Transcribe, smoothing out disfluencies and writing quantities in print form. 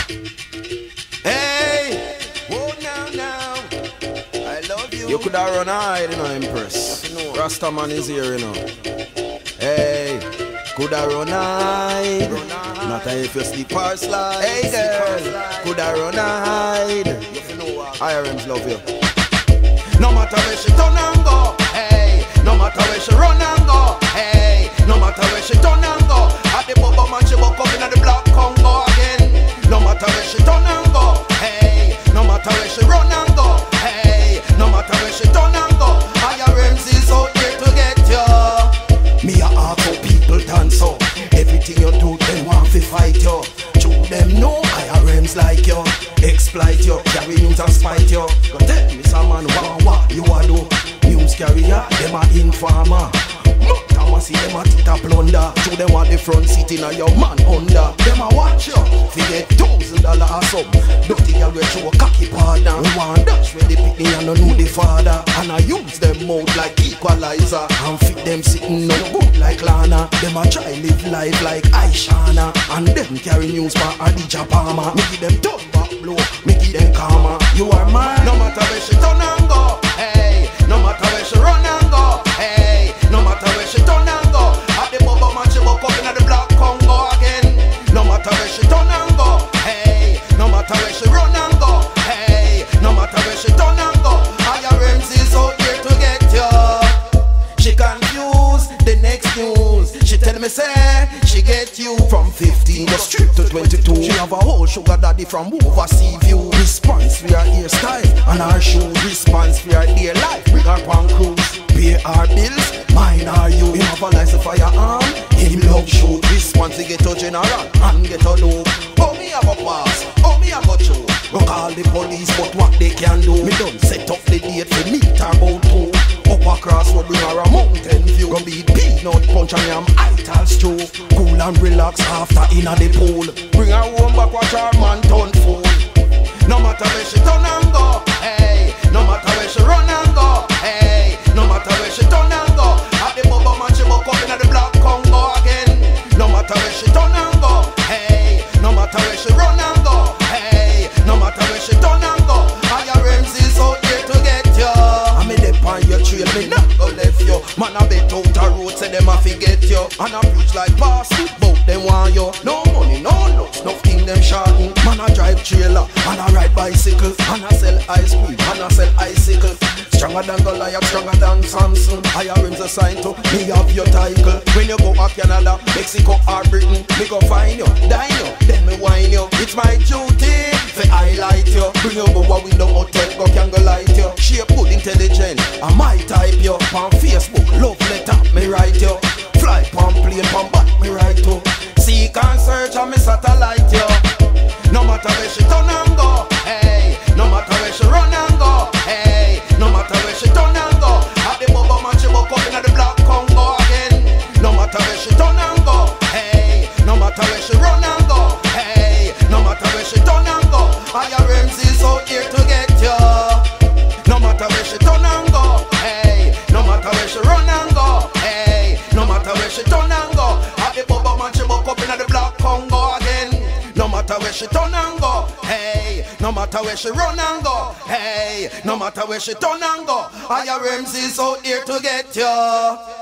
Hey, whoa now, I love you. You coulda run hide, you know, Empress. Rastaman is here, you know. Hey, coulda run hide. Not if you sleep or slide. Hey girl, coulda run hide. IRMs love you. No matter where she turn and go, hey. No matter where she run and go, hey. No matter where she turn and go. At the bubble man she woke up in the black Congo again. No matter where she turn and go, hey. No matter where she run and go, hey. No matter where she turn and go. IRMs is out here to get you. Me a ask how people dance so. Everything you do, them want to fight you. Show them no IRMs like you. Exploit you, carry news and spite you. Go tell me some man what you a do. News carrier, them a informer. See them a tit a plunder. Show them what the front seat in a your man under. Them a watch you, fi get $1,000 or some. Dirty girl we show a cocky partner. We want dash where they pick me and no know the father. And I use them mouth like equalizer. And fit them sitting no good like Lana. Them a try live life like Aishana. And them carry news for Adija Palmer. Me give them turn back blow, me give them karma. You are mine, no matter where she turn and go. Hey, no matter where she run and go. Hey, no matter where she turn and go. At the bubble man she woke up in the black Congo again. No matter where she turn and go. Hey, no matter where she run and go. Hey, no matter where she turn and go. IRMs is out here to get you. She confused the next news. She tell me say she get you from 15 go straight to 22. She have a whole sugar daddy from overseas view. Response for her hairstyle and her shoes. Response for her day life. Bring her on cruise. Pay our bills, mine are you. Him have a license firearm, him love shoot. Response to get a general and get a dope. Oh me have a pass, oh me have a show. Go call the police but what they can do. Me done set up the date for meet her about 2. Up across road bring her a mountain view. Go beat peanut punch and yam ital stew. Cool and relax after inna the pool. Bring her home back watch her man turn fool. No matter where she turn and go, hey. No matter where she run and go, hey. No matter where she turn and go. At the bubble man she woke up in the black Congo again. No matter where she turn and go, hey. No matter where she run and go, hey. No matter where she turn and go. IRMs is out here to get you. I mean they on your trail, me not go left you. Man I bet out the road say them a forget you. And I preach like pastor, bout them want you. No money, no looks, no king them shouting. Man I drive trailer, and I ride bicycle. And I sell ice cream, and I sell icicle. Stronger than Goliath, stronger than Samson. IRMs assigned to me have your title. When you go to Canada, Mexico or Britain, me go find you, dine you, then me wine you. It's my duty to highlight you. Bring you over window hotel, go can go light you. Shape good, intelligent, I might type you. On Facebook, love letter, me write you. Fly pon plane, pon back, me write you. Seek and search, and me satellite you. No matter where she turn and go, hey. No matter where she run and go, hey. No matter where she turn and go. At the bubble man she woke up in the black Congo again. No matter where she turn and go, hey. No matter where she run and go, hey. No matter where she turn and go. IRMs is out here to get you. No matter where she turn and go, hey. No matter where she run and go, hey. No matter where she turn and go. At the bubble man she woke up in the black Congo again. No matter where she turn and go, hey. No matter where she run and go, hey. No matter where she turn and go. IRMs is out here to get you.